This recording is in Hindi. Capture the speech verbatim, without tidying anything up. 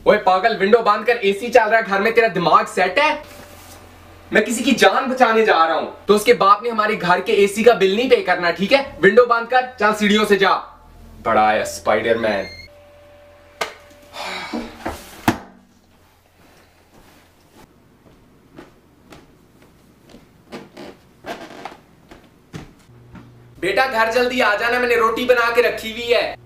ओए पागल, विंडो बांध कर एसी चल रहा है घर में, तेरा दिमाग सेट है? मैं किसी की जान बचाने जा रहा हूं, तो उसके बाप ने हमारे घर के एसी का बिल नहीं पे करना, ठीक है? विंडो बांध कर चल, सीढ़ियों से जा। बड़ा है स्पाइडरमैन। बेटा घर जल्दी आ जाना, मैंने रोटी बना के रखी हुई है।